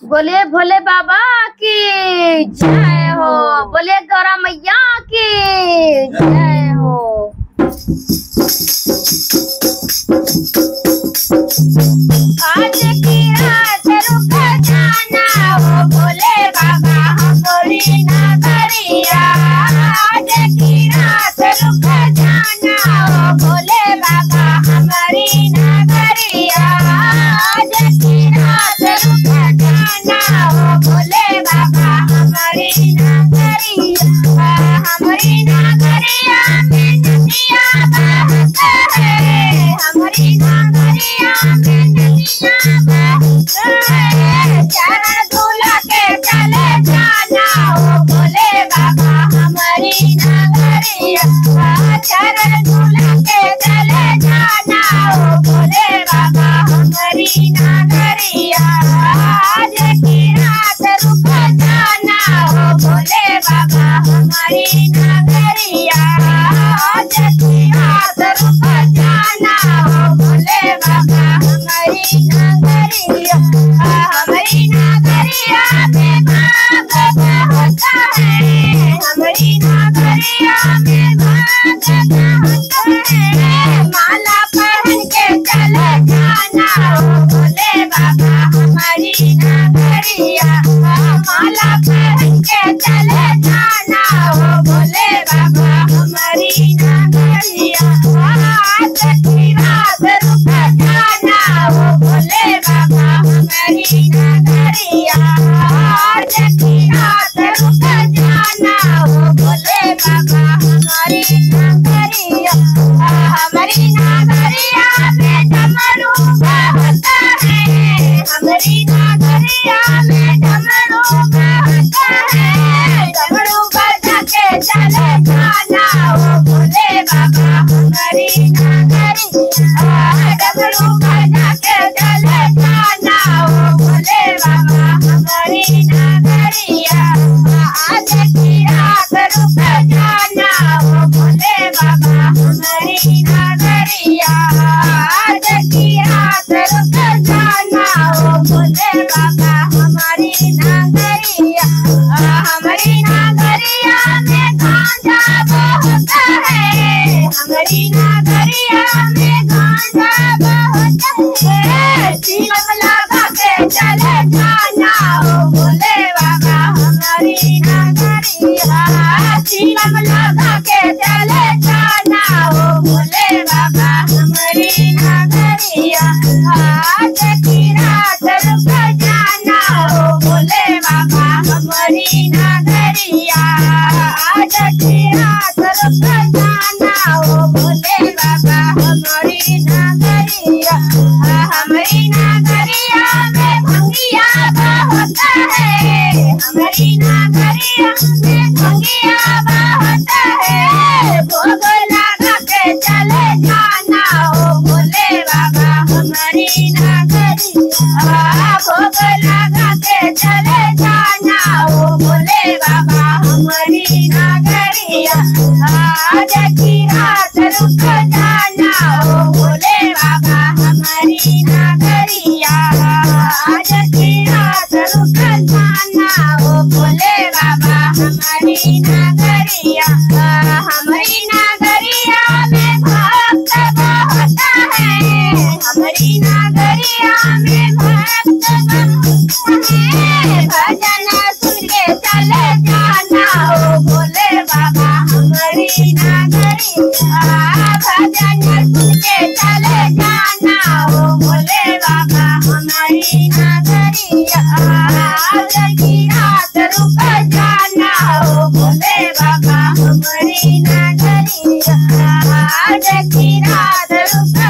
बोलिए भोले बाबा की जय हो। बोलिए गौरा मैया की जय हो। आज की रात रुक जाना हो भोले बाबा हमारी नगरिया। आज की रात रुक जाना हो भोले बाबा हमारी नगरिया। आज की रात रुक जाना हो भोले बाबा हमारी नगरिया। हमारी नगरिया में नदिया बहता है। हमारी नगरिया में नदिया बहता है। चरण दूल्हा के चले जाना हो भोले बाबा हमारी नगरिया। चरण दूल्हा के चले जाना हो भोले बाबा हमारी नगरिया। आज की रात रुक जाना हो भोले बाबा हमारी नगरिया। आज की रात रुक जाना हो भोले बाबा हमारी नगरिया। हमारी नगरिया में भाग होता है। हमारी नगरिया में भाग होता है। माला पहन के चले जाना हो भोले बाबा हमारी नगरिया। माला पहन के चले जाना हो भोले बाबा हमारी नगरिया। आज की रात रुक जाना हो भोले बाबा हमारी नगरिया। आज की रात रुक जाना हो भोले बाबा हमारी नगरिया। हमारी नगरिया में डमरू बहता है। हमारी नगरिया में डमरू बहता है। डमरू बजा के चले जाना हो भोले बाबा हमारी नगरिया। डमरू बजा के चले जाना हो भोले बाबा हमारी नगरिया। आज की रात रुक जाना हो भोले बाबा हमारी नगरिया। आज की रात रुक जाना हो भोले बाबा हमारी नगरिया। हमारी नगरिया में गांजा बहता है। हमारी नगरिया में गांजा बहता है। चिलम लगा के चले जाना हो भोले बाबा हमारी नगरिया। चिलम लगा के चले जाना हो भोले बाबा हमारी नगरिया। आज की रात रुक जाना हो भोले बाबा हमारी नगरिया। आज की रात रुक जाना हो भोले बाबा हमारी नगरिया। हमारी नगरिया में भंगिया बहता है। हमारी नगरिया में भंगिया बहता है। भोग लगा के चले जाना हो भोले बाबा हमारी नगरिया। भोग लगा के चले जाना हो भोले बाबा हमारी नगरिया। आज की रात रुक जाना हो भोले बाबा हमारी नगरिया। आज की रात रुक जाना हो भोले बाबा हमारी नगरिया। हमारी नगरिया में भक्त बहता है। हमारी नगरिया में भक्त बहता है। भजन सुन के चले जाना हो भोले बाबा हमारी नगरिया। भजन सुन के चले जाना हो भोले बाबा हमारी नगरिया। आज की रात रुक जाना हो भोले बाबा हमारी नगरिया। आज की रात रुक